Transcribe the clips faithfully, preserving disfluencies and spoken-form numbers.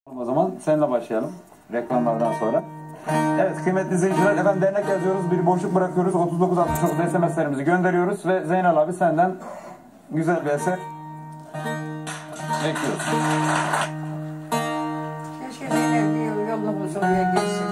O zaman seninle başlayalım reklamlardan sonra. Evet kıymetli izleyiciler, efendim dernek yazıyoruz, bir boşluk bırakıyoruz, otuz dokuz altmış dokuz S M S'lerimizi gönderiyoruz ve Zeynel abi senden güzel bir eser bekliyoruz. Keşke Zeynel bir yolunu bulsa oraya geçsin.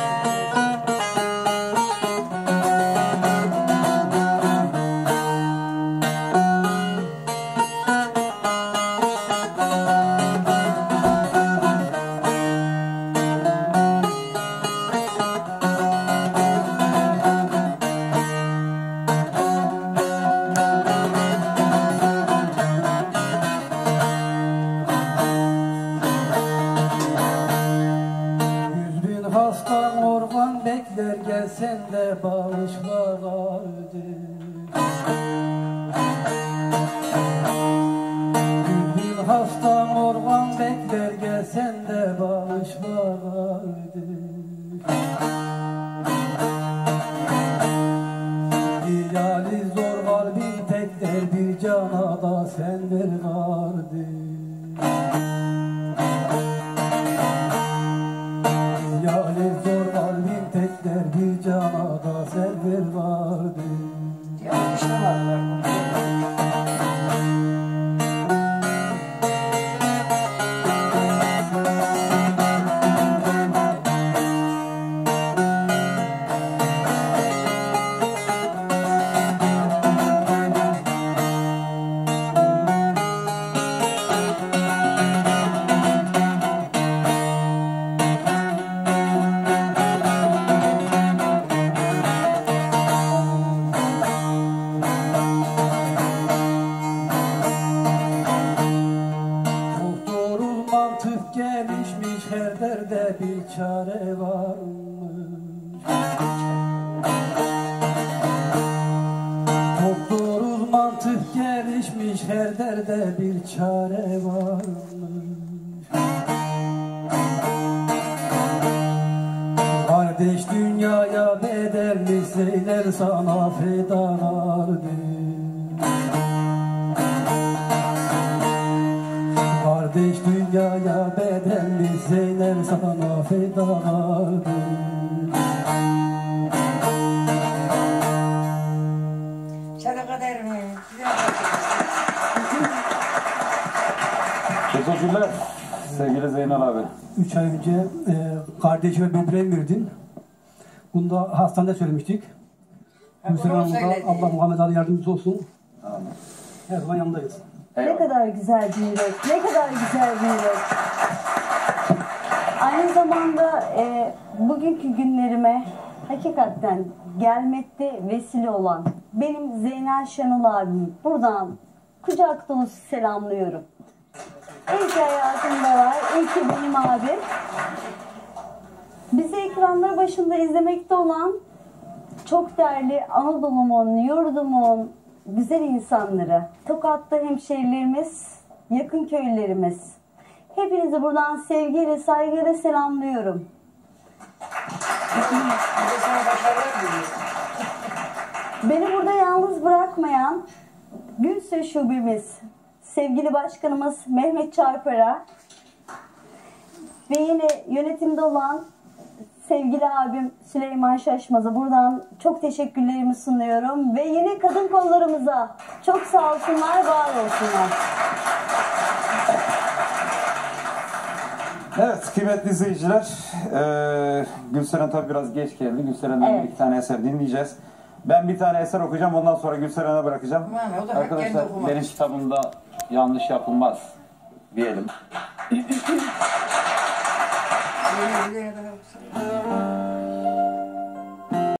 Hastan organ bekler gelsen de bağışma kaldı. Gülbin hastan organ bekler gelsen de bağışma kaldı. Bir yali zor var bir tek der bir cana da sen ver kaldı. Yani zor kalbim tekler bir cana da server vardı. Yanlışlamadılar. Mantık gelişmiş her derde bir çare varmış. Doktoruz mantık gelişmiş her derde bir çare varmış. Kardeş dünyaya bedelli Zeynel sana fedalardı. Kardeş dünyaya bedelli Zeynel sana fedalardı. Sana kadar mı? Teşekkürler sevgili Zeynel abi. Üç ay önce e, kardeşime böbreğim verdin. Bunu da hastanede söylemiştik. Müslüman Hanım'da Allah Muhammed Ali yardımcısı olsun. Amin. Her zaman yanındayız. Eyvallah. Ne kadar güzel bir yürek, ne kadar güzel bir yürek. Aynı zamanda e, bugünkü günlerime hakikaten gelmekte vesile olan benim Zeynel Şenol abim buradan kucak dolusu selamlıyorum. İyi ki hayatımdalar, iyi ki benim abim. Bizi ekranlar başında izlemekte olan çok değerli Anadolu'mun, yurdumun güzel insanları, Tokat'ta hemşehrilerimiz, yakın köylerimiz. Hepinizi buradan sevgiyle, saygıyla selamlıyorum. Beni burada yalnız bırakmayan Gülse Şubemiz, sevgili başkanımız Mehmet Çarpar'a ve yine yönetimde olan sevgili abim Süleyman Şaşmaz'a buradan çok teşekkürlerimi sunuyorum. Ve yine kadın kollarımıza çok sağ olsunlar, var olsunlar. Evet kıymetli izleyiciler, ee, Gülseren tabi biraz geç geldi. Gülseren'den Evet. bir iki tane eser dinleyeceğiz. Ben bir tane eser okuyacağım, ondan sonra Gülseren'e bırakacağım. Aman, o da Arkadaşlar okumak. benim kitabımda yanlış yapılmaz diyelim. Zeynel